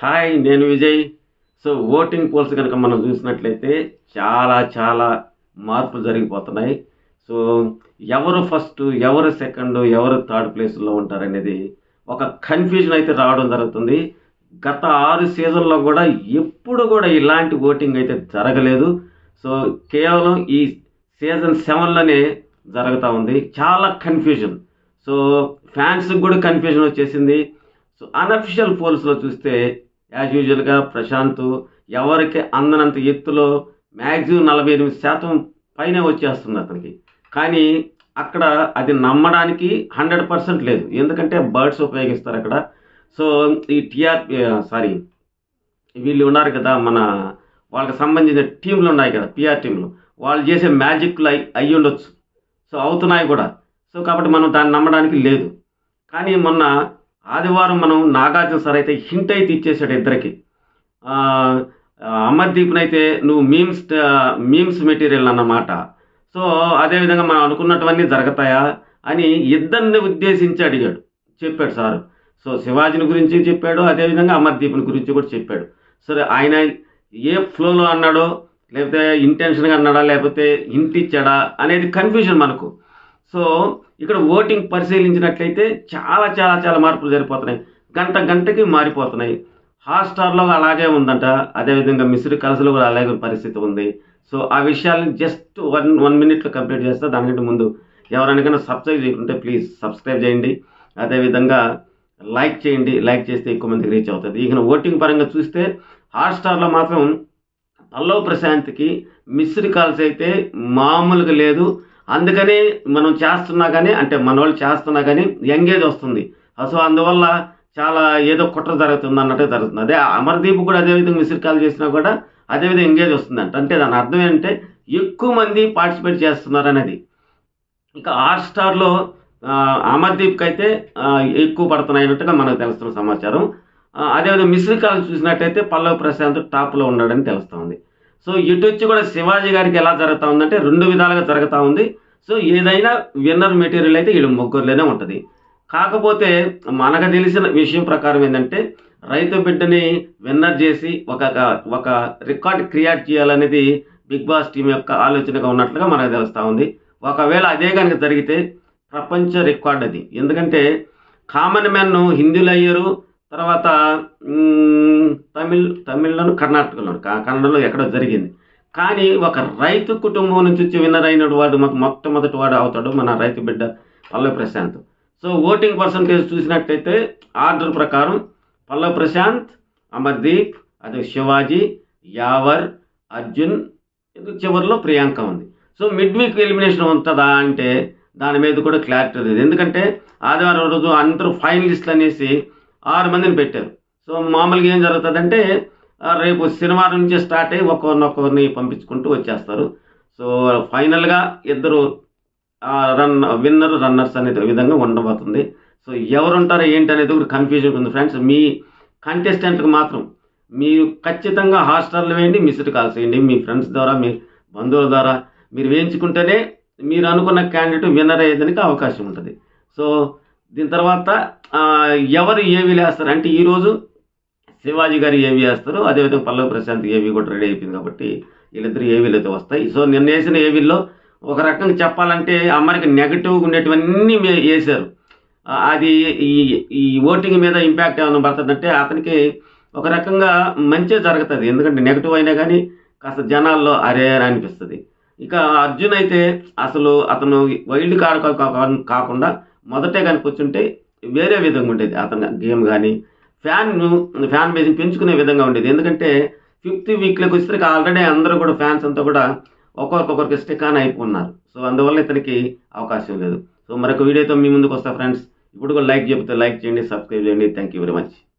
Hi, నేను Vijay. So voting poles కనుక మనం చూసినట్లయితే చాలా చాలా మార్పులు జరిగిపోతున్నాయి. సో ఎవరు ఫస్ట్, ఎవరు సెకండ్, ఎవరు థర్డ్ ప్లేస్లో ఉంటారనేది ఒక కన్ఫ్యూజన్ అయితే రావడం జరుగుతుంది. గత 6 సీజన్లో కూడా ఎప్పుడు కూడా ఇలాంటి ఓటింగ్ అయితే జరగలేదు. సో కేవలం ఈ సీజన్ 7లోనే జరుగుతూ ఉంది. చాలా కన్ఫ్యూజన్. సో ఫ్యాన్స్కి కూడా కన్ఫ్యూజన్ వచ్చేసింది. సో అన్అఫిషియల్ పోల్స్లో చూస్తే యాజ్ యూజువల్గా ప్రశాంత్ ఎవరికి అందనంత ఎత్తులో మ్యాక్సిమం 48% పైనే వచ్చేస్తుంది అతనికి. కానీ అక్కడ అది నమ్మడానికి 100% లేదు. ఎందుకంటే బర్డ్స్ ఉపయోగిస్తారు అక్కడ. సో ఈ వీళ్ళు ఉన్నారు కదా, వాళ్ళకి సంబంధించిన టీంలు ఉన్నాయి కదా, పిఆర్ టీంలు, వాళ్ళు చేసే మ్యాజిక్లు అయ్యి ఉండొచ్చు. సో అవుతున్నాయి కూడా. సో కాబట్టి మనం దాన్ని నమ్మడానికి లేదు. కానీ మొన్న ఆదివారం మనం నాగార్జున సార్ అయితే హింట్ అయితే ఇచ్చేసాడు ఇద్దరికి. అమర్దీప్నైతే నువ్వు మీమ్స్ మెటీరియల్ అన్నమాట. సో అదేవిధంగా మనం అనుకున్నటువన్నీ జరుగుతాయా అని ఇద్దరిని ఉద్దేశించి చెప్పాడు సార్. సో శివాజీని గురించి చెప్పాడు, అదేవిధంగా అమర్దీప్ని గురించి కూడా చెప్పాడు. సరే, ఆయన ఏ ఫ్లోలో అన్నాడో, లేకపోతే ఇంటెన్షన్గా అన్నాడా, లేకపోతే హింట్ ఇచ్చాడా అనేది కన్ఫ్యూజన్ మనకు. సో ఇక్కడ ఓటింగ్ పరిశీలించినట్లయితే చాలా చాలా చాలా మార్పులు జరిగిపోతున్నాయి. గంటకి మారిపోతున్నాయి. హాట్స్టార్లో అలాగే ఉందంట, అదేవిధంగా మిస్డ్ కాల్స్లో కూడా అలాగే పరిస్థితి ఉంది. సో ఆ విషయాలను జస్ట్ 1 మినిట్లో కంప్లీట్ చేస్తా. దానికంటే ముందు ఎవరైనా సబ్స్క్రైబ్ చేయకుంటే ప్లీజ్ సబ్స్క్రైబ్ చేయండి. అదేవిధంగా లైక్ చేయండి. లైక్ చేస్తే ఎక్కువ మందికి రీచ్ అవుతుంది. ఇక ఓటింగ్ పరంగా చూస్తే హాట్స్టార్లో మాత్రం పల్లవ్ ప్రశాంత్కి మిస్డ్ కాల్స్ అయితే మామూలుగా లేదు. అందుకని మనం చేస్తున్నా కానీ, అంటే మన వాళ్ళు చేస్తున్నా కానీ ఎంగేజ్ వస్తుంది. సో అందువల్ల చాలా ఏదో కుట్ర జరుగుతుంది అన్నట్టు జరుగుతుంది. అదే అమర్దీప్ కూడా అదేవిధంగా మిస్డ్ కాల్ చేసినా కూడా అదేవిధంగా ఎంగేజ్ వస్తుందంట. అంటే దాని అర్థం ఏంటంటే ఎక్కువ మంది పార్టిసిపేట్ చేస్తున్నారు అనేది. ఇంకా హాట్స్టార్లో అమర్దీప్కి అయితే ఎక్కువ పడుతున్నాయినట్టుగా మనకు తెలుస్తున్న సమాచారం. అదేవిధంగా మిస్డ్ కాల్ చూసినట్టయితే పల్లవ్ ప్రశాంత్ టాప్లో ఉన్నాడని తెలుస్తుంది. సో ఇటు వచ్చి కూడా శివాజీ గారికి ఎలా జరుగుతూ ఉందంటే 2 విధాలుగా జరుగుతూ ఉంది. సో ఏదైనా విన్నర్ మెటీరియల్ అయితే వీళ్ళు ముగ్గురులోనే ఉంటుంది. కాకపోతే మనకు తెలిసిన విషయం ప్రకారం ఏంటంటే రైతు బిడ్డని విన్నర్ చేసి ఒక రికార్డ్ క్రియేట్ చేయాలనేది బిగ్ బాస్ టీం యొక్క ఆలోచనగా ఉన్నట్లుగా మనకు తెలుస్తూ ఉంది. ఒకవేళ అదే కనుక జరిగితే ప్రపంచ రికార్డ్ అది. ఎందుకంటే కామన్ మ్యాన్ హిందీలో అయ్యారు, తర్వాత తమిళ్లోను, కన్నడలో ఎక్కడో జరిగింది. కానీ ఒక రైతు కుటుంబం నుంచి వచ్చి విన్నర్ అయిన వాడు మొట్టమొదటి వాడు అవుతాడు మన రైతు బిడ్డ Pallav Prashanth. So voting percentage చూసినట్టయితే ఆర్డర్ ప్రకారం పల్లవ్ ప్రశాంత్, అమర్దీప్, అదే శివాజీ, యావర్, అర్జున్, చివరిలో ప్రియాంక ఉంది. సో మిడ్ వీక్ ఎలిమినేషన్ ఉంటుందా అంటే దాని మీద కూడా క్లారిటీ లేదు. ఎందుకంటే ఆదివారం రోజు అందరూ ఫైనలిస్టులు అనేసి 6 మందిని పెట్టారు. సో మామూలుగా ఏం జరుగుతుందంటే రేపు శనివారం నుంచి స్టార్ట్ అయ్యి ఒక్కొక్కరిని పంపించుకుంటూ వచ్చేస్తారు. సో ఫైనల్గా ఇద్దరు విన్నర్ రన్నర్స్ అనేది విధంగా ఉండబోతుంది. సో ఎవరు ఉంటారో ఏంటి అనేది కూడా కన్ఫ్యూజన్ ఉంది ఫ్రెండ్స్. మీ కంటెస్టెంట్కి మాత్రం మీరు ఖచ్చితంగా హాట్స్టార్లో వేయండి, మిస్డ్ కాల్స్ వేయండి. మీ ఫ్రెండ్స్ ద్వారా, మీ బంధువుల ద్వారా మీరు వేయించుకుంటేనే మీరు అనుకున్న క్యాండిడేట్ విన్నర్ అయ్యేదానికి అవకాశం ఉంటుంది. సో దీని తర్వాత ఎవరు ఏవి వేస్తారు అంటే ఈరోజు శివాజీ గారు ఏవి వేస్తారు, అదేవిధంగా పల్లవ్ ప్రశాంత్ ఏవి కూడా రెడీ అయిపోయింది కాబట్టి వీళ్ళిద్దరు ఏవీలు అయితే వస్తాయి. సో నిన్న వేసిన ఏవీల్లో ఒక రకంగా చెప్పాలంటే అమ్మరికి నెగటివ్గా ఉండేటివన్నీ వేశారు. అది ఈ ఓటింగ్ మీద ఇంపాక్ట్ ఏమైనా పడుతుందంటే అతనికి ఒక రకంగా మంచి జరుగుతుంది. ఎందుకంటే నెగటివ్ అయినా కానీ కాస్త జనాల్లో అరే అనిపిస్తుంది. ఇక అర్జున్ అయితే అసలు అతను వైల్డ్ కార్డ్ కాకుండా మొదటే కానీ కూర్చుంటే వేరే విధంగా ఉండేది. అతను గేమ్ కానీ ఫ్యాన్ బేస్ని పెంచుకునే విధంగా ఉండేది. ఎందుకంటే 5th వీక్లోకి వచ్చేసరికి ఆల్రెడీ అందరూ కూడా ఫ్యాన్స్ అంతా కూడా ఒక్కొక్కరికి స్టిక్ ఆన్ అయిపోతున్నారు. సో అందువల్ల ఇతనికి అవకాశం లేదు. సో మరొక వీడియోతో మీ ముందుకు వస్తా ఫ్రెండ్స్. ఇప్పుడు కూడా లైక్ చెప్తే లైక్ చేయండి, సబ్స్క్రైబ్ చేయండి. Thank you very much.